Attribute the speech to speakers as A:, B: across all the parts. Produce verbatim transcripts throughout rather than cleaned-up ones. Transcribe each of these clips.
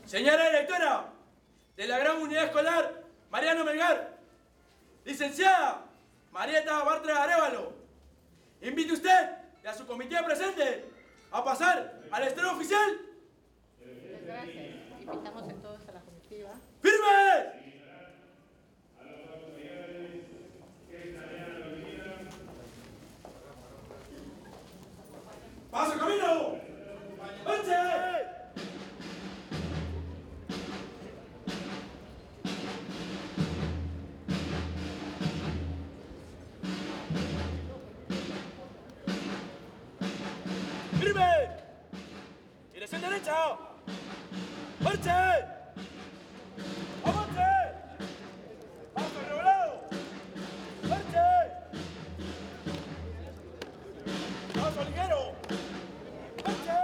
A: Señora directora de la Gran Unidad Escolar Mariano Melgar, licenciada Marieta Bartra Arévalo, invite usted y a su comité presente a pasar al estreno oficial.
B: Muchas gracias. Invitamos a todos a la comitiva.
A: ¡Firme! ¡Paso camino! ¡Avance! ¡Firme! ¡Dirección derecha! ¡Marche! ¡Avance! ¡Paso revolado! ¡Marche! ¡Paso ligero! ¡Marche!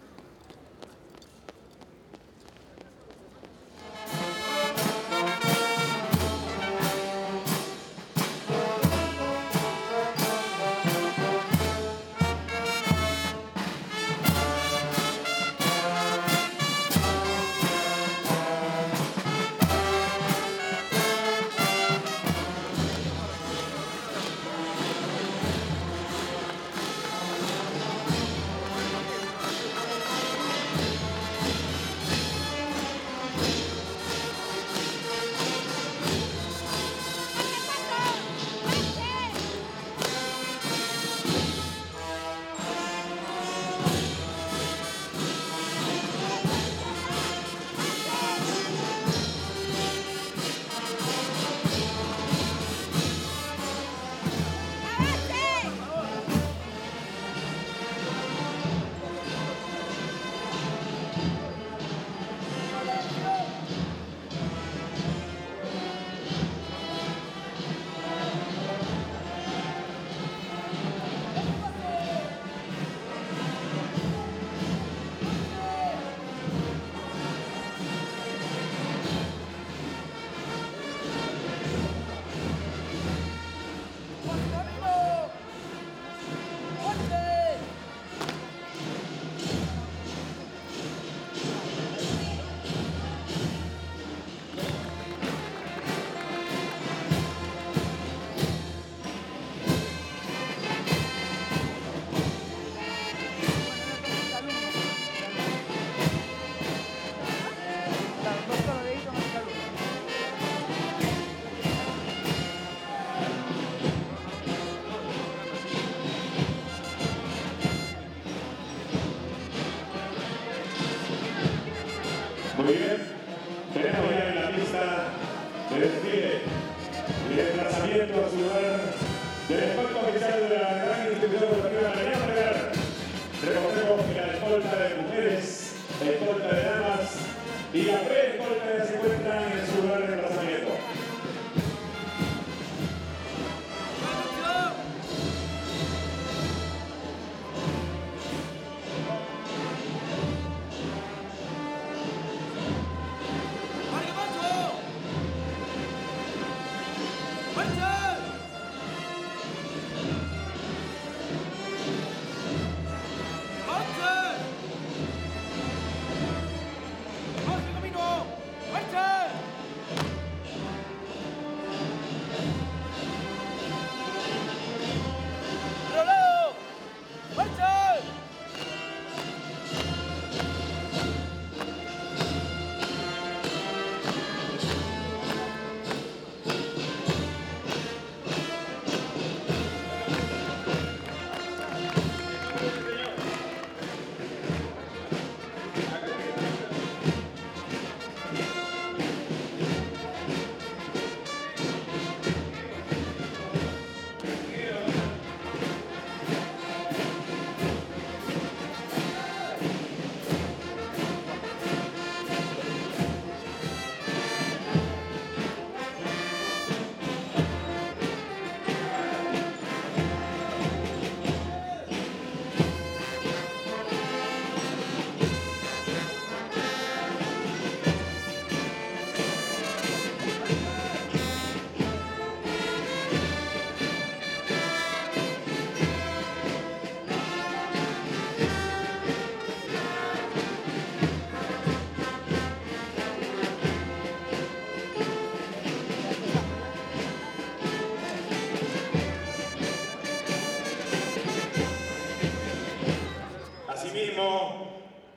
C: Muy bien, tenemos ya en la pista de desfile y desplazamiento a su lugar del escolta oficial de la gran institución educativa Mariano Melgar. Recordemos que la escolta de mujeres, la escolta de damas y la pre-escolta se encuentran en su lugar de desplazamiento.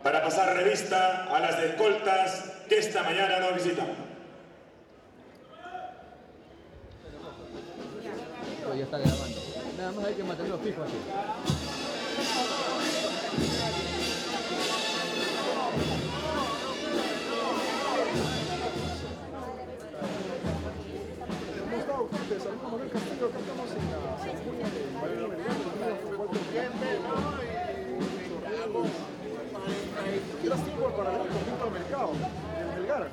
C: para pasar revista a las escoltas que esta mañana nos visitan.
D: Ya está grabando. Nada más hay que mantenerlo fijo así.
E: Manuel Castillo, acá estamos en la ceremonia de Mariano Melgar, con Walter Tiempo, y era cinco para el conjunto del mercado, el Melgar.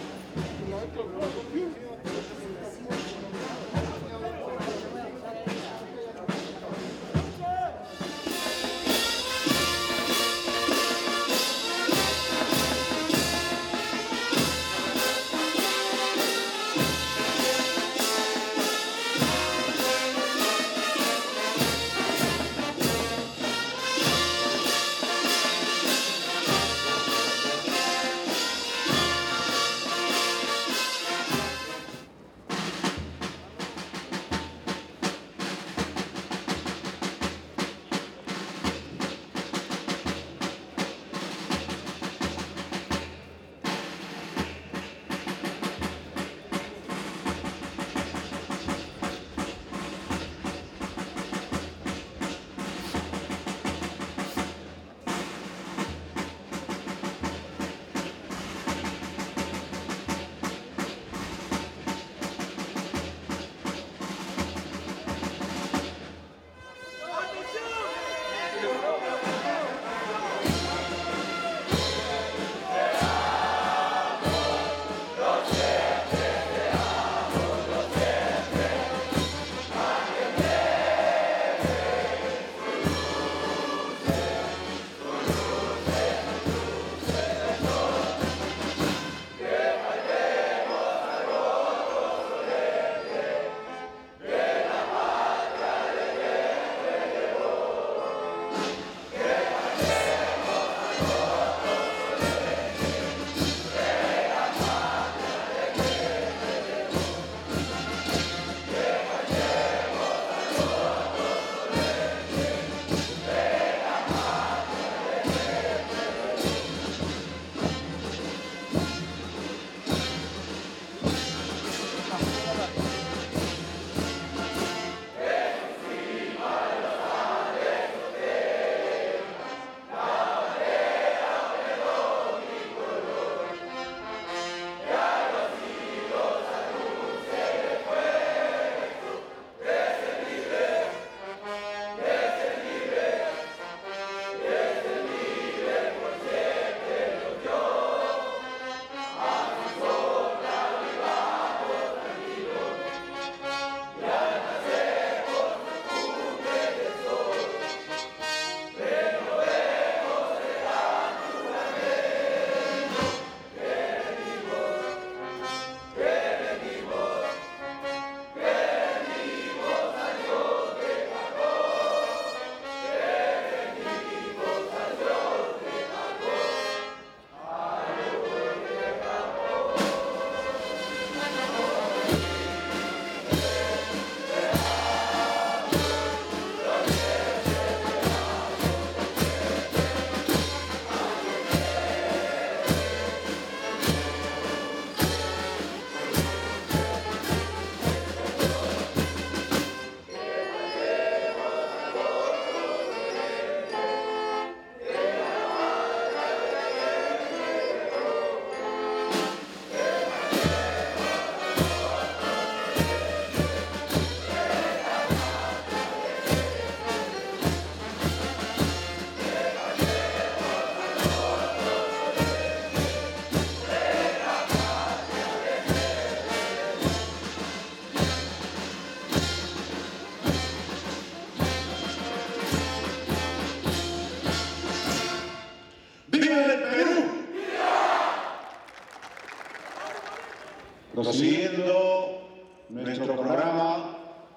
C: Prosiguiendo nuestro programa,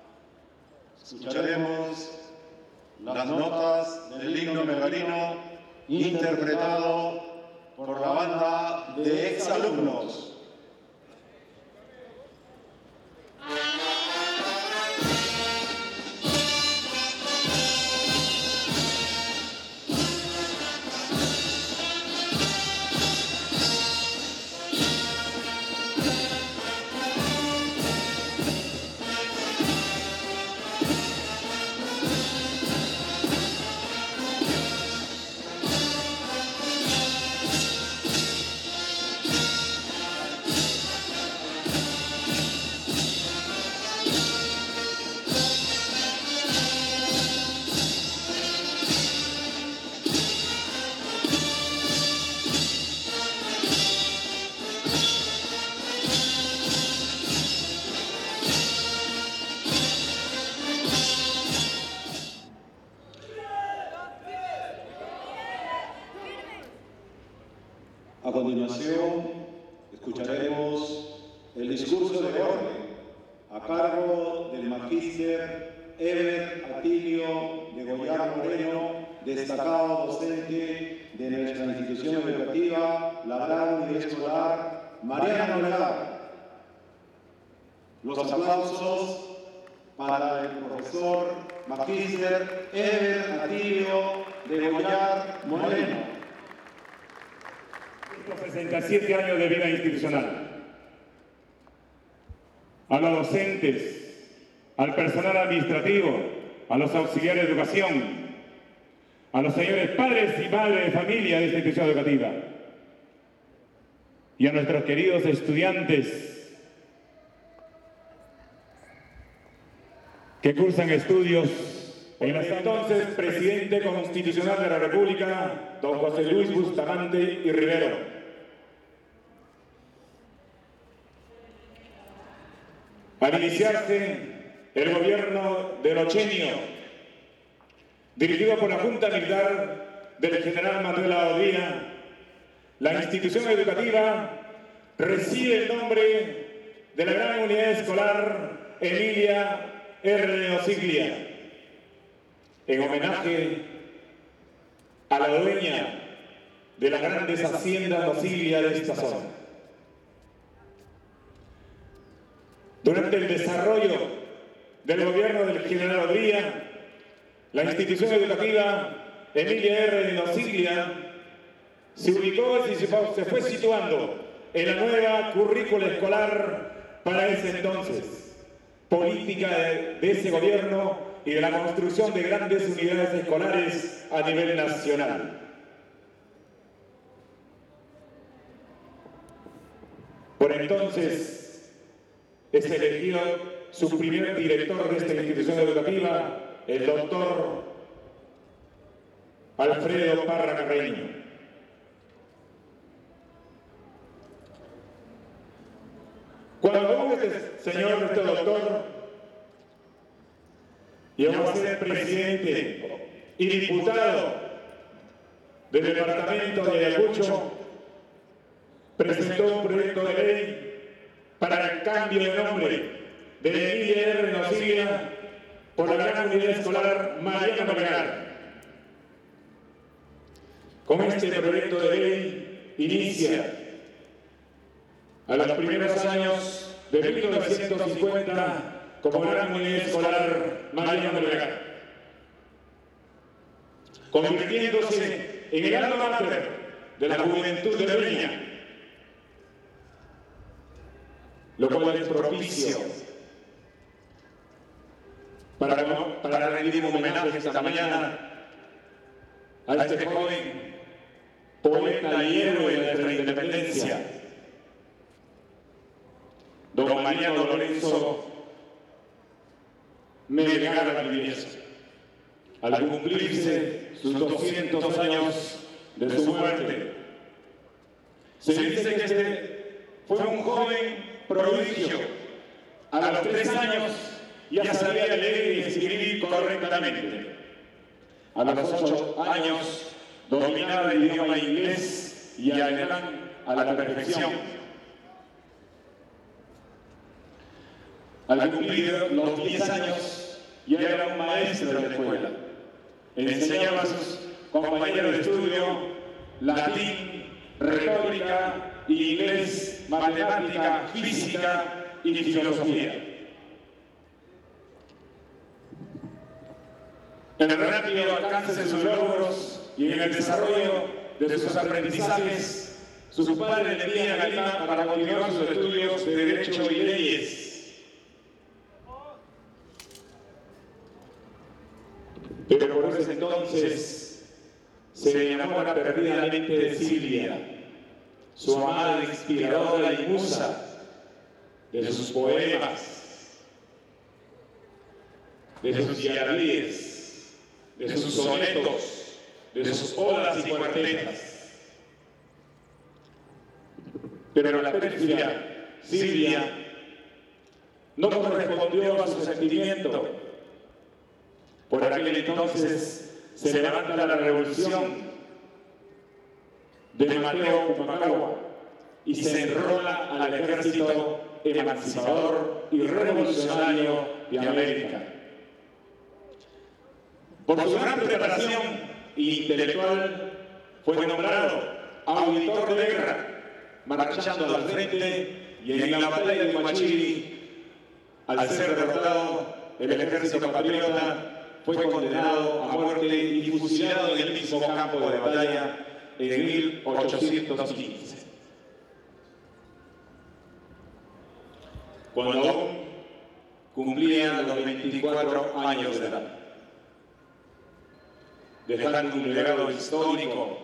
C: escucharemos las notas del himno melgarino interpretado por la banda de exalumnos.
F: A continuación, escucharemos el discurso de orden a cargo del magíster Eber Atilio de Goyar Moreno, destacado docente de nuestra institución educativa, la Gran Unidad Escolar Mariano Melgar. Los aplausos para el profesor magíster Eber Atilio de Goyar Moreno.
C: sesenta y siete años de vida institucional. A los docentes, al personal administrativo, a los auxiliares de educación, a los señores padres y madres de familia de esta institución educativa y a nuestros queridos estudiantes que cursan estudios en el entonces presidente constitucional de la República, don José Luis Bustamante y Rivero. Al iniciarse el gobierno del Ochenio, dirigido por la Junta Militar del general Manuel Aodía, la institución educativa recibe el nombre de la Gran Unidad Escolar Emilia R. Osiglia, en homenaje a la dueña de las grandes haciendas Osiglia de esta zona. Durante el desarrollo del gobierno del general Odría, la institución educativa Emilia R. de Osiglia se ubicó y se fue situando en la nueva currícula escolar para ese entonces, política de, de ese gobierno y de la construcción de grandes unidades escolares a nivel nacional. Por entonces, es elegido su primer director de esta institución educativa, el doctor Alfredo Parra Carreño. Cuando aún este señor, este doctor, llegó a ser presidente y diputado del departamento de Ayacucho, presentó un proyecto de ley para el cambio de nombre de Emilia R. de Osiglia por la Gran Unidad Escolar Mariano Melgar. Con este proyecto de ley inicia a los primeros años de mil novecientos cincuenta como Gran Unidad Escolar Mariano Melgar, convirtiéndose en el alma mater de la juventud de Breña, lo cual es propicio para, para rendir un homenaje esta mañana a este joven poeta y héroe de nuestra independencia, don Mariano Lorenzo Melgar Valdivieso, al cumplirse sus doscientos años de su muerte. Se dice que este fue un joven prodigio. A los tres años ya sabía leer y escribir correctamente. A los ocho años dominaba el idioma inglés y alemán a la perfección. Al cumplir los diez años ya era un maestro de la escuela. Enseñaba a sus compañeros de estudio latín, retórica, inglés, matemática, física y filosofía. En el rápido alcance de sus logros y en el desarrollo de sus aprendizajes, sus padres le envían a Lima para continuar sus estudios de Derecho y Leyes. Pero por ese entonces se enamora perdidamente de Silvia, su amada inspiradora y musa de sus poemas, de sus yardíes, de sus sonetos, de sus odas y cuartetas. Pero la pérfida Silvia no correspondió a su sentimiento. Por aquel entonces se levanta la revolución de Mateo Pumacahua y se enrola al ejército emancipador y revolucionario de América. Por su gran preparación intelectual fue nombrado auditor de guerra, marchando al frente, y en la batalla de Huachiri, al ser derrotado, el ejército patriota fue condenado a muerte y fusilado en el mismo campo de batalla en mil ochocientos quince. Cuando aún cumplía los veinticuatro años de edad, dejando un legado histórico,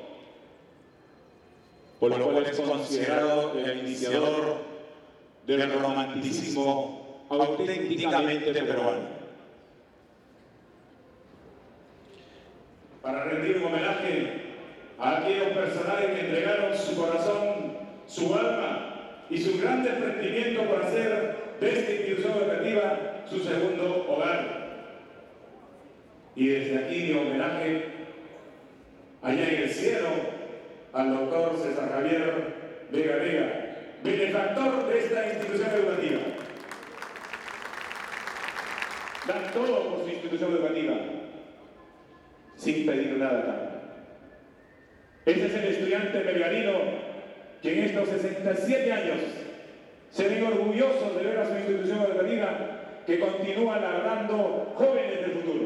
C: por lo cual es considerado el iniciador del romanticismo auténticamente peruano. Para rendir un homenaje a aquellos personajes que entregaron su corazón, su alma y su gran desprendimiento por hacer de esta institución educativa su segundo hogar. Y desde aquí mi homenaje allá en el cielo al doctor César Javier Vega Vega, benefactor de esta institución educativa. Dan todo por su institución educativa, sin pedir nada a cambio. Ese es el estudiante melgarino que en estos sesenta y siete años se ven orgullosos de ver a su institución educativa que continúa labrando jóvenes del futuro.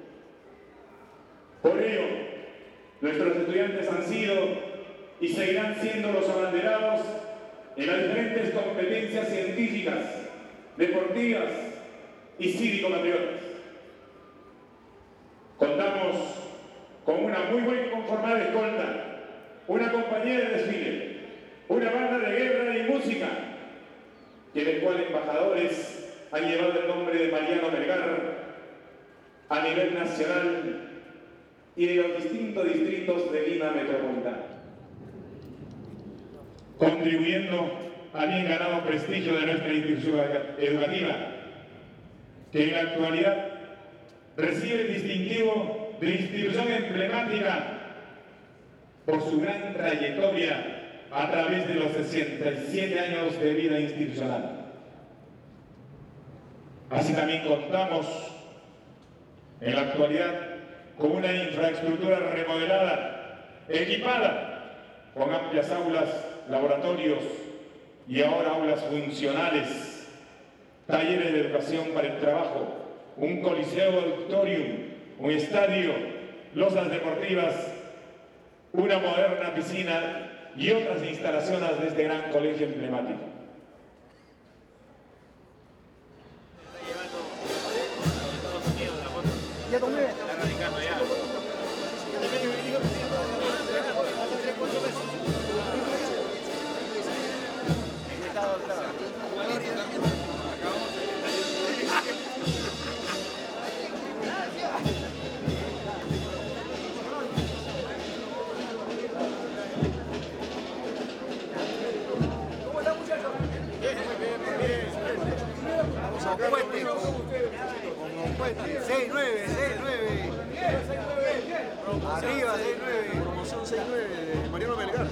C: Por ello, nuestros estudiantes han sido y seguirán siendo los abanderados en las diferentes competencias científicas, deportivas y cívico-patriotas. Contamos con una muy bien conformada escolta, una compañía de desfile, una banda de guerra y música, que del cual embajadores han llevado el nombre de Mariano Melgar a nivel nacional y de los distintos distritos de Lima metropolitana, contribuyendo al bien ganado prestigio de nuestra institución educativa, que en la actualidad recibe el distintivo de institución emblemática por su gran trayectoria a través de los sesenta y siete años de vida institucional. Así también contamos en la actualidad con una infraestructura remodelada, equipada con amplias aulas, laboratorios y ahora aulas funcionales, talleres de educación para el trabajo, un coliseo auditorium, un estadio, losas deportivas, una moderna piscina y otras instalaciones de este gran colegio emblemático.
E: Ya tomé.
G: seis nueve, seis nueve. Arriba, seis nueve.
E: Promoción seis nueve de Mariano Melgar.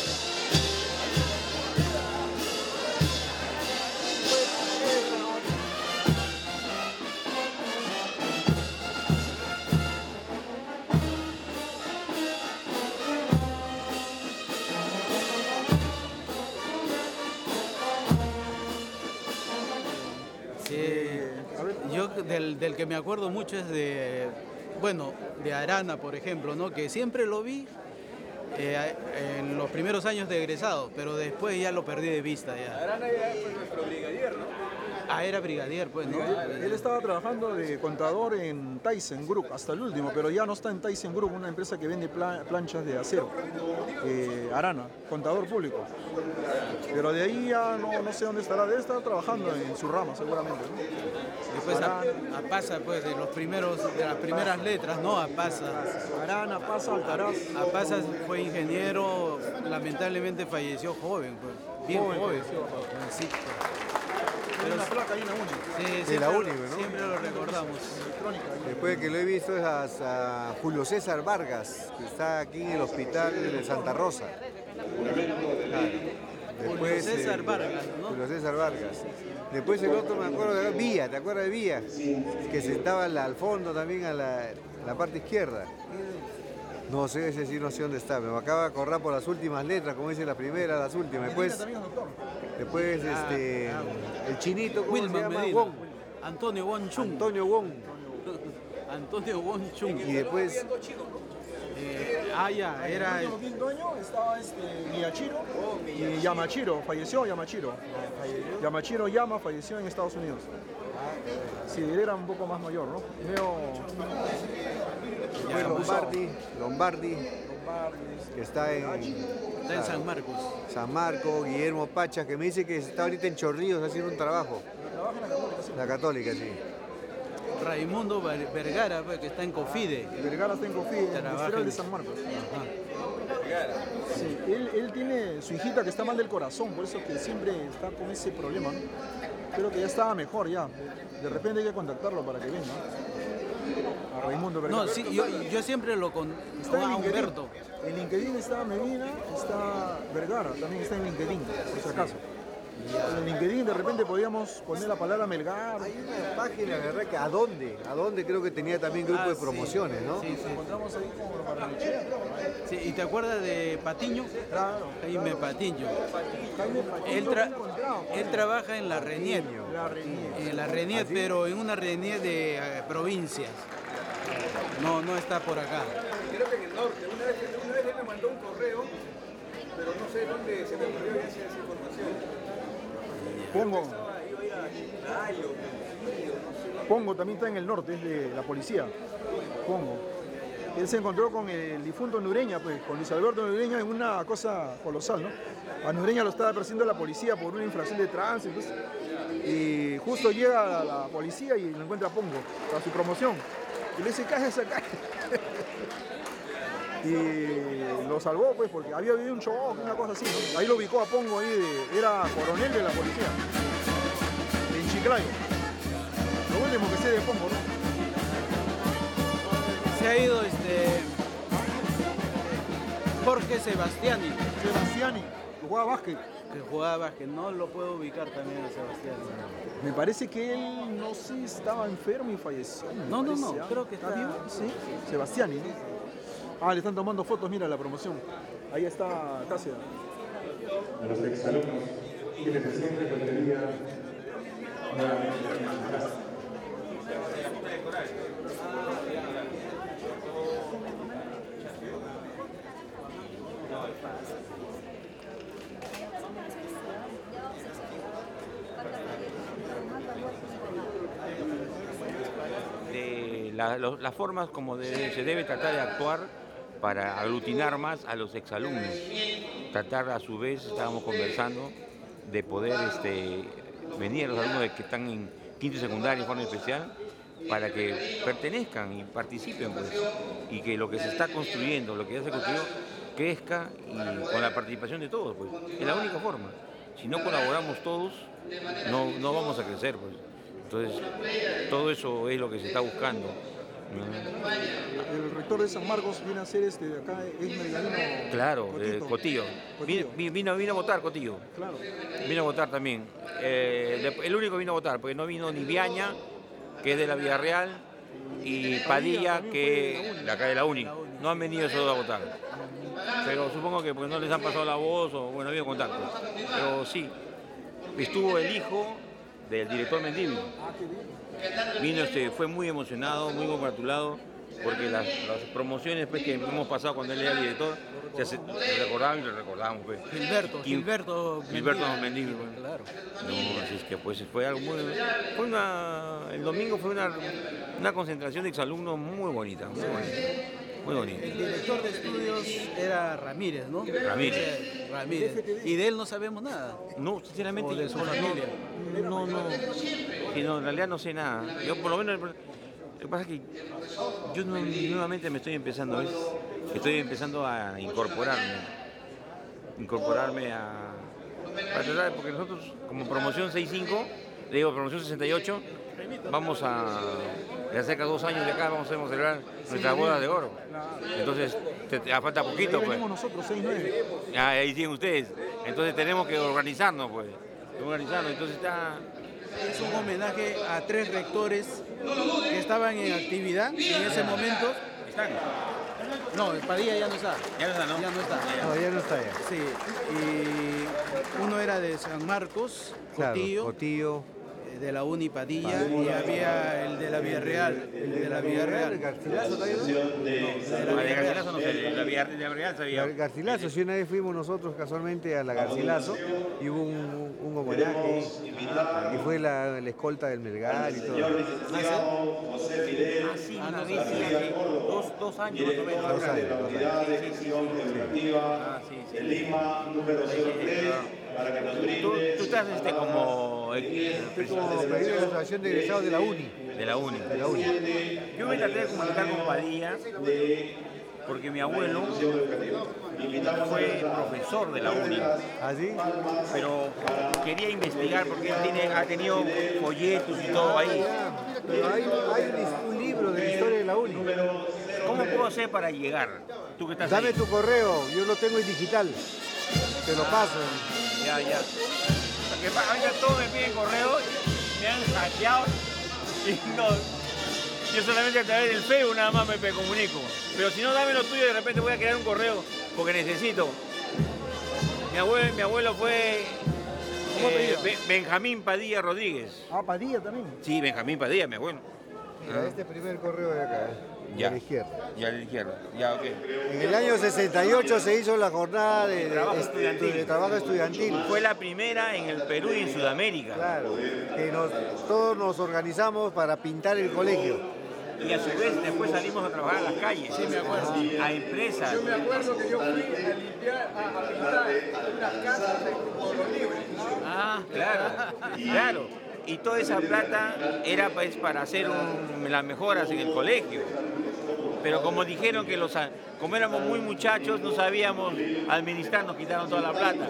H: Yo del, del que me acuerdo mucho es de, bueno, de Arana, por ejemplo, ¿no? Que siempre lo vi eh, en los primeros años de egresado, pero después ya lo perdí de vista. Ya.
E: Arana ya fue nuestro brigadier, ¿no?
H: Ah, era brigadier, pues, ¿no?
E: Él, él estaba trabajando de contador en Tyson Group hasta el último, pero ya no está en Tyson Group, una empresa que vende pla planchas de acero. Eh, Arana, contador público. Pero de ahí ya no, no sé dónde estará, debe estar trabajando en su rama seguramente, ¿no?
H: pues a, a Pasa, pues de los primeros, de las primeras letras, ¿no? A Pasa.
E: Arana, Pasa, Alcaraz.
H: A Pasa fue ingeniero, lamentablemente falleció joven, pues. Bien joven. joven. Sí.
E: Pero una placa ahí en la Uni.
H: Sí,
G: de la
H: siempre,
G: Uni,
H: lo,
G: ¿no?
H: siempre lo recordamos.
G: Después de que lo he visto es a, a Julio César Vargas, que está aquí en el hospital de Santa Rosa. Claro. Después,
H: Julio César
G: eh,
H: Vargas, ¿no?
G: Julio César Vargas. Después el otro, me acuerdo de Villa, ¿te acuerdas de Villa? Que sentaba al, al fondo también, a la, la parte izquierda. No sé, ese sí no sé dónde está. Me acaba de acordar por las últimas letras, como dice la primera, las últimas. Después, después este, el chinito, ¿cómo
H: Wilman
G: se llama?
H: Medina.
G: Wong.
H: Antonio Wong Chung.
G: Antonio Wong.
H: Antonio Wong Chung.
G: Y después,
H: Eh, ah, ya, era...
E: En el último quinto año estaba este, Miyachiro y Yamachiro, falleció Yamachiro. Yamachiro Yama falleció en Estados Unidos. Sí, él era un poco más mayor, ¿no? Medio...
G: después Lombardi, Lombardi, que está en,
H: Está en San Marcos.
G: San Marco, Guillermo Pacha, que me dice que está ahorita en Chorrillos haciendo un trabajo. La Católica, sí.
H: Raimundo Ver- Vergara, pues, que está en Cofide.
E: Vergara está en Cofide,
H: Trabaja
E: industrial
H: en-
E: de San Marcos.
H: Ajá.
E: Sí, él, él tiene su hijita que está mal del corazón, por eso que siempre está con ese problema, ¿no? Creo que ya estaba mejor ya. De repente hay que contactarlo para que venga. A Raimundo Vergara.
H: No, sí, yo, yo siempre lo con
E: Está en
H: a
E: LinkedIn.
H: Humberto.
E: En LinkedIn está Medina, está Vergara, también está en LinkedIn, por si acaso. En LinkedIn de repente podíamos poner la palabra Melgar.
G: Hay una página, ¿verdad? Que ¿a dónde? ¿A dónde? Creo que tenía también grupo
H: Ah,
G: de
H: sí.
G: promociones, ¿no?
H: Sí, sí.
E: Encontramos ahí como para Barranquilla,
H: Sí, ¿y te acuerdas de Patiño?
E: claro.
H: Jaime Patiño.
E: Jaime Patiño
H: Él,
E: lo
H: tra-
E: he encontrado.
H: él trabaja en la RENIET.
E: La Reñía.
H: En la RENIET, pero en una RENIET de eh, provincias. No, no está por acá.
I: Creo que en el norte. Una vez, una vez él me mandó un correo, pero no sé dónde se me ocurrió esa, esa información.
E: Pongo,
I: Estaba, iba a ir a Chiclayo, Trujillo, no sé.
E: Pongo también está en el norte, es de la policía. Pongo. Él se encontró con el difunto Nureña, pues, con Luis Alberto Nureña en una cosa colosal, ¿no? A Nureña lo estaba persiguiendo la policía por una infracción de tránsito. pues, Y justo llega la, la policía y lo encuentra a Pongo, para su promoción. Y le dice, cállese acá. Y lo salvó, pues, porque había habido un choque, una cosa así, ¿no? Ahí lo ubicó a Pongo, ahí de- era coronel de la policía. En Chiclayo. Lo último que sé de Pongo, ¿no?
H: Se ha ido este Jorge Sebastiani,
E: Sebastiani, que jugaba básquet.
H: que jugaba básquet. No lo puedo ubicar también a Sebastiani.
E: Me parece que él, no sé, estaba enfermo y falleció. me
H: No, no,
E: parece,
H: no,
E: ¿ah?
H: creo que está-
E: vivo. Sí, Sebastiani, ¿no? Ah, le están tomando fotos, mira la promoción. Ahí está Casia.
C: A los exalumnos que se sienten contenidos nuevamente en su casa.
J: de la- lo- las formas como de- se debe tratar de actuar para aglutinar más a los exalumnos. Tratar a su vez, estábamos conversando, de poder este, venir a los alumnos que están en quinto y secundaria en forma especial para que pertenezcan y participen, pues, y que lo que se está construyendo, lo que ya se construyó, crezca y con la participación de todos, pues. Es la única forma. Si no colaboramos todos, no, no vamos a crecer, pues. Entonces, todo eso es lo que se está buscando.
E: El rector de San Marcos viene a ser este de acá, es Melgarino.
J: Claro, eh,
E: Cotito.
J: Cotillo.
E: Cotillo.
J: Vino, vino, vino a votar, Cotillo.
E: Claro.
J: Vino a votar también. Eh, de- el único vino a votar, porque no vino ni Viaña, que es de la Villarreal, y Padilla, que es de acá de la Uni. No han venido esos dos a votar. Pero supongo que porque no les han pasado la voz o bueno, ha habido contacto. Pero sí, estuvo el hijo del director Mendívil. Vino, este, fue muy emocionado, muy congratulado, porque las, las promociones pues, que hemos pasado cuando él era director, se hace- le recordaban y le recordábamos. Pues.
H: Gilberto,
J: Y-
H: Gilberto
J: Gilberto
H: Mendívil.
J: Mendívil, pues.
H: Claro.
J: No, así es que pues fue algo muy... Fue una, el domingo fue una, una concentración de exalumnos muy bonita, muy bonita, muy bonita.
H: El director de estudios era Ramírez, ¿no?
J: Ramírez.
H: Ramírez. Y de él no sabemos nada.
J: No, sinceramente...
H: O de su
J: no,
H: familia.
J: No, no. Sí, no, en realidad no sé nada. Yo por lo menos, lo que pasa es que yo nu- nuevamente me estoy empezando, ¿ves? Estoy empezando a incorporarme, incorporarme a, para tratar, porque nosotros como promoción sesenta y cinco, le digo promoción sesenta y ocho, vamos a, de hace dos años de acá vamos a celebrar nuestra boda de oro. Entonces, te, te falta poquito,
E: Ahí
J: pues.
E: venimos nosotros, seis nueve.
J: Ah, ahí siguen ustedes. Entonces tenemos que organizarnos, pues. Organizarnos, entonces está...
H: Es un homenaje a tres rectores que estaban en actividad en ese momento.
J: ¿Están?
H: No, Padilla ya no está.
J: Ya no está, ¿no?
H: Ya no está.
G: No, ya no está ya.
H: Sí, y uno era de San Marcos,
G: Claro,
H: Cotillo,
G: Cotillo.
H: de la Uni Padilla, y había el de la Villarreal, el de la Villarreal.
G: Garcilaso también, ¿no?
J: Ah, de Garcilaso no sé, de la Villar- de la Villarreal sabía.
G: Gar- Garcilaso, si una vez fuimos nosotros casualmente a la Garcilaso y hubo un, un homenaje y fue la, la escolta del Melgar y todo.
J: Ah, sí, una vez, sí, hace dos, dos años más o menos.
G: Dos años, dos años.
F: Unidad de gestión educativa
J: Ah, sí, sí.
F: de Lima, número cero tres, para que nos
J: Tú,
F: brinde.
J: tú estás este, como eh,
G: Estoy como presidente de la Asociación de Egresados de la UNI.
J: de la UNI.
G: De la UNI.
J: Yo me traté de comunicar con Padilla porque mi abuelo fue profesor de la UNI,
G: ¿Así?
J: pero quería investigar porque él tiene, ha tenido folletos y todo ahí.
G: Pero hay, hay un, un libro de la historia de la UNI.
J: ¿Cómo puedo hacer para llegar? Tú que estás
G: Dame
J: ahí.
G: tu correo, yo lo tengo en digital. Te lo paso.
J: Ya, ya. Porque pa- ahorita todos me piden correo, me han hackeado y no. Yo solamente a través del Facebook nada más me, me comunico. Pero si no, dame lo tuyo, de repente voy a crear un correo porque necesito. Mi abuelo, mi abuelo fue eh, Be- Benjamín Padilla Rodríguez.
E: Ah, Padilla también.
J: Sí, Benjamín Padilla, mi abuelo.
G: Mira, este primer correo de acá, ¿eh?
J: Ya.
G: De la izquierda.
J: Ya a la izquierda. Ya, ok.
G: En el año sesenta y ocho se hizo la jornada de, de-
J: Trabajo
G: de-
J: estudiantil.
G: de trabajo estudiantil.
J: Fue la primera en el Perú y en Sudamérica.
G: Claro, que nos, todos nos organizamos para pintar el colegio.
J: Y a su vez después salimos a trabajar a las calles. Sí, me acuerdo. A empresas.
I: Yo me acuerdo que yo fui a limpiar, a, a pintar unas casas por los libres.
J: Ah, claro, claro. Y toda esa plata era pues para hacer un- las mejoras en el colegio. Pero como dijeron que los, a- como éramos muy muchachos, no sabíamos administrar, nos quitaron toda la plata.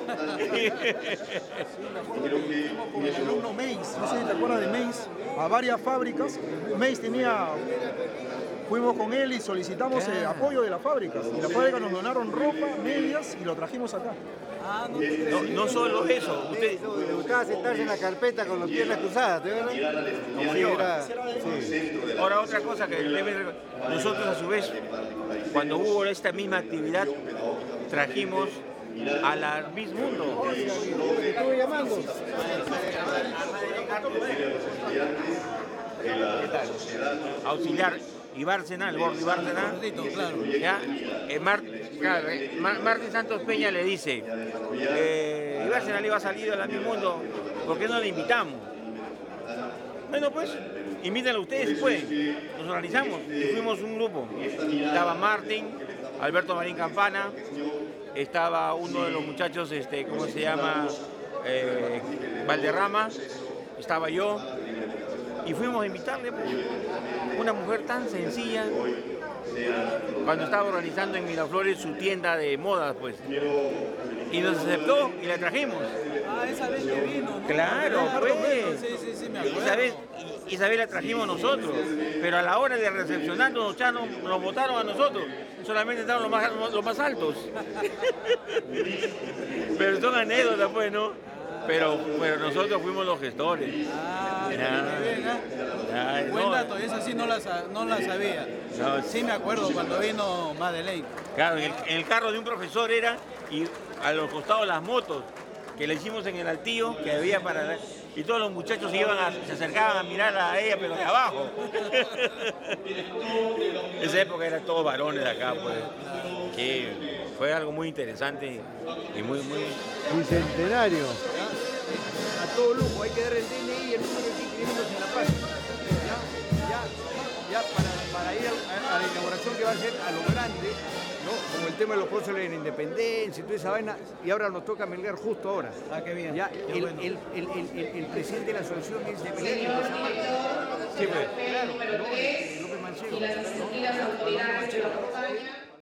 E: Fuimos con el alumno Meis, no sé si te acuerdas de Meis, a varias fábricas. Meis tenía, fuimos con él y solicitamos eh, apoyo de las fábricas. Y las fábricas nos donaron ropa, medias y lo trajimos acá.
J: No, no solo eso, usted,
G: Le gustaba sentarse en la carpeta con las piernas cruzadas, ¿te verdad?
J: como
G: Sí,
J: yo.
G: era- sí.
J: Ahora otra cosa que debe, nosotros a su vez, cuando hubo esta misma actividad, trajimos a la Miss Mundo.
G: Te estuve llamando.
J: Auxiliar y Bárcena, el gordo y Bárcena, ¿ya? Eh, Mar- claro, eh, Mar- Martín Santos Peña le dice, eh, y Bárcena le iba a salir a la Mi Mundo, ¿por qué no le invitamos? Bueno pues, invítenlo ustedes si pueden, nos organizamos y fuimos un grupo. Estaba Martín, Alberto Marín Campana, estaba uno de los muchachos, este, ¿cómo se llama? Eh, Valderrama, estaba yo, y fuimos a invitarle, pues, una mujer tan sencilla, cuando estaba organizando en Miraflores su tienda de modas, pues, y nos aceptó y la trajimos.
H: Ah, esa vez que vino, ¿no?
J: Claro, pues.
H: Sí, sí, sí, me acuerdo.
J: Esa vez, y- esa vez la trajimos nosotros, pero a la hora de recepcionarnos ya nos, nos votaron a nosotros, solamente estaban los más, los más altos. Pero son anécdotas, pues, ¿no? Pero, pero nosotros fuimos los gestores.
H: Ah,
J: Ya.
H: qué bien, ¿ah?
J: Ay,
H: Buen
J: no.
H: dato, esa sí no la, sa- no la sabía.
J: No,
H: Sí me acuerdo cuando vino Madeleine.
J: Claro, en el, en el carro de un profesor era, y a los costados las motos, que le hicimos en el altillo, que había para... Y todos los muchachos se, iban a- se acercaban a mirar a ella, pero de abajo. Esa época eran todos varones de acá, pues. Que fue algo muy interesante y muy, muy...
G: Bicentenario.
I: A todo lujo, hay que dar el D N I y el número de inscritos en la página. Ya, ya, ya para, para ir a, a la inauguración que va a ser a lo grande, ¿no? Como el tema de los cónsules de la independencia y toda esa vaina, y ahora nos toca Melgar justo ahora.
H: Ah, qué bien.
I: Ya,
H: qué
I: el,
H: bueno.
I: el, el, el, el, el presidente de la asociación es de Melgar. Sí, pues. Claro, no, López Manchego. ¿No? López Manchego.